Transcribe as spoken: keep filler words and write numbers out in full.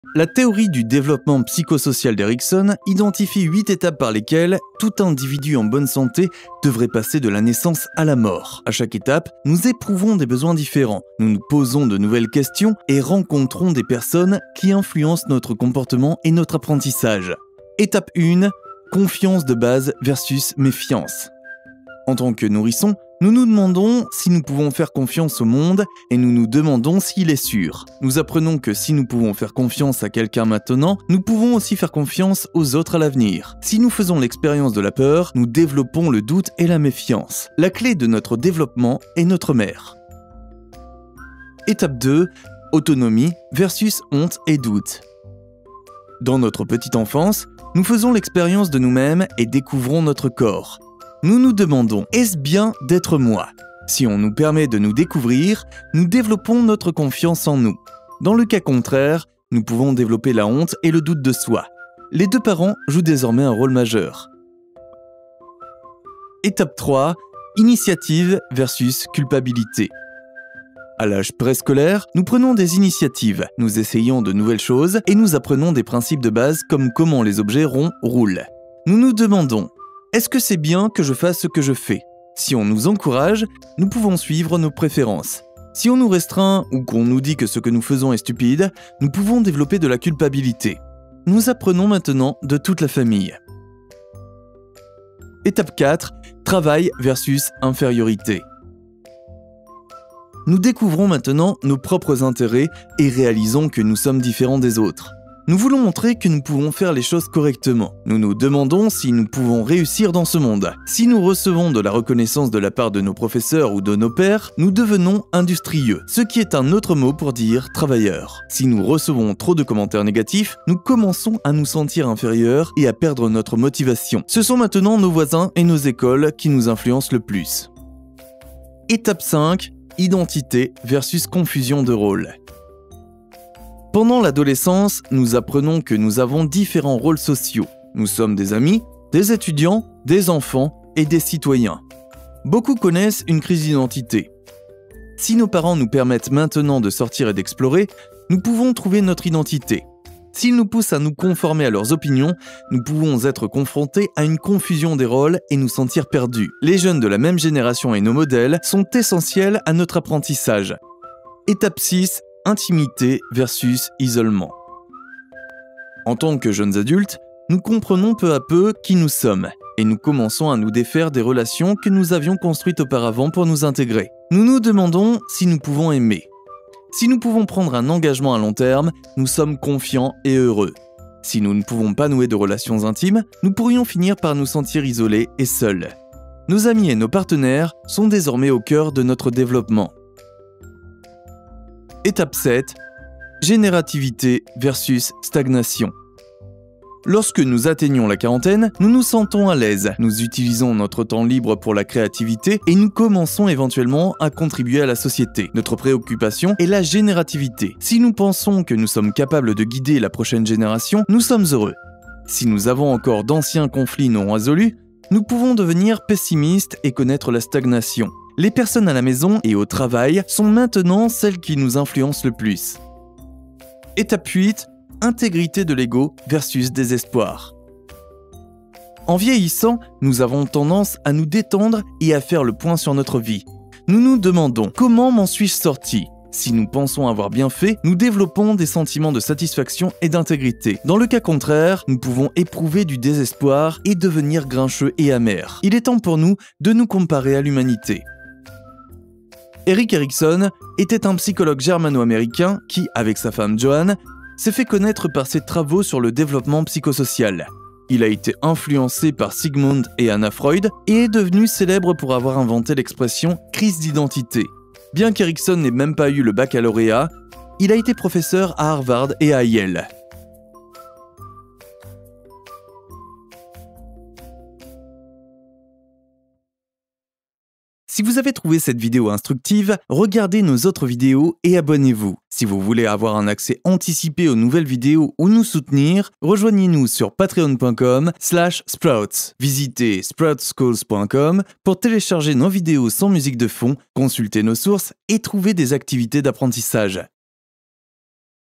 La théorie du développement psychosocial d'Erikson identifie huit étapes par lesquelles tout individu en bonne santé devrait passer de la naissance à la mort. À chaque étape, nous éprouvons des besoins différents, nous nous posons de nouvelles questions et rencontrons des personnes qui influencent notre comportement et notre apprentissage. Étape un, confiance de base versus méfiance. En tant que nourrisson, nous nous demandons si nous pouvons faire confiance au monde et nous nous demandons s'il est sûr. Nous apprenons que si nous pouvons faire confiance à quelqu'un maintenant, nous pouvons aussi faire confiance aux autres à l'avenir. Si nous faisons l'expérience de la peur, nous développons le doute et la méfiance. La clé de notre développement est notre mère. Étape deux, autonomie versus honte et doute. Dans notre petite enfance, nous faisons l'expérience de nous-mêmes et découvrons notre corps. Nous nous demandons, est-ce bien d'être moi ? Si on nous permet de nous découvrir, nous développons notre confiance en nous. Dans le cas contraire, nous pouvons développer la honte et le doute de soi. Les deux parents jouent désormais un rôle majeur. Étape trois, initiative versus culpabilité. À l'âge préscolaire, nous prenons des initiatives, nous essayons de nouvelles choses et nous apprenons des principes de base comme comment les objets ronds roulent. Nous nous demandons, est-ce que c'est bien que je fasse ce que je fais ? Si on nous encourage, nous pouvons suivre nos préférences. Si on nous restreint ou qu'on nous dit que ce que nous faisons est stupide, nous pouvons développer de la culpabilité. Nous apprenons maintenant de toute la famille. Étape quatre, travail versus infériorité. Nous découvrons maintenant nos propres intérêts et réalisons que nous sommes différents des autres. Nous voulons montrer que nous pouvons faire les choses correctement. Nous nous demandons si nous pouvons réussir dans ce monde. Si nous recevons de la reconnaissance de la part de nos professeurs ou de nos pairs, nous devenons industrieux, ce qui est un autre mot pour dire travailleur. Si nous recevons trop de commentaires négatifs, nous commençons à nous sentir inférieurs et à perdre notre motivation. Ce sont maintenant nos voisins et nos écoles qui nous influencent le plus. Étape cinq, identité versus confusion de rôle. Pendant l'adolescence, nous apprenons que nous avons différents rôles sociaux. Nous sommes des amis, des étudiants, des enfants et des citoyens. Beaucoup connaissent une crise d'identité. Si nos parents nous permettent maintenant de sortir et d'explorer, nous pouvons trouver notre identité. S'ils nous poussent à nous conformer à leurs opinions, nous pouvons être confrontés à une confusion des rôles et nous sentir perdus. Les jeunes de la même génération et nos modèles sont essentiels à notre apprentissage. Étape six, intimité versus isolement. En tant que jeunes adultes, nous comprenons peu à peu qui nous sommes et nous commençons à nous défaire des relations que nous avions construites auparavant pour nous intégrer. Nous nous demandons si nous pouvons aimer. Si nous pouvons prendre un engagement à long terme, nous sommes confiants et heureux. Si nous ne pouvons pas nouer de relations intimes, nous pourrions finir par nous sentir isolés et seuls. Nos amis et nos partenaires sont désormais au cœur de notre développement. Étape sept, générativité versus stagnation. Lorsque nous atteignons la quarantaine, nous nous sentons à l'aise, nous utilisons notre temps libre pour la créativité et nous commençons éventuellement à contribuer à la société. Notre préoccupation est la générativité. Si nous pensons que nous sommes capables de guider la prochaine génération, nous sommes heureux. Si nous avons encore d'anciens conflits non résolus, nous pouvons devenir pessimistes et connaître la stagnation. Les personnes à la maison et au travail sont maintenant celles qui nous influencent le plus. Étape huit, intégrité de l'ego versus désespoir. En vieillissant, nous avons tendance à nous détendre et à faire le point sur notre vie. Nous nous demandons, comment m'en suis-je sorti ? Si nous pensons avoir bien fait, nous développons des sentiments de satisfaction et d'intégrité. Dans le cas contraire, nous pouvons éprouver du désespoir et devenir grincheux et amers. Il est temps pour nous de nous comparer à l'humanité. Erik Erikson était un psychologue germano-américain qui, avec sa femme Joanne, s'est fait connaître par ses travaux sur le développement psychosocial. Il a été influencé par Sigmund et Anna Freud et est devenu célèbre pour avoir inventé l'expression « crise d'identité ». Bien qu'Erikson n'ait même pas eu le baccalauréat, il a été professeur à Harvard et à Yale. Si vous avez trouvé cette vidéo instructive, regardez nos autres vidéos et abonnez-vous. Si vous voulez avoir un accès anticipé aux nouvelles vidéos ou nous soutenir, rejoignez-nous sur patreon point com slash sprouts. Visitez sprouts schools point com pour télécharger nos vidéos sans musique de fond, consulter nos sources et trouver des activités d'apprentissage.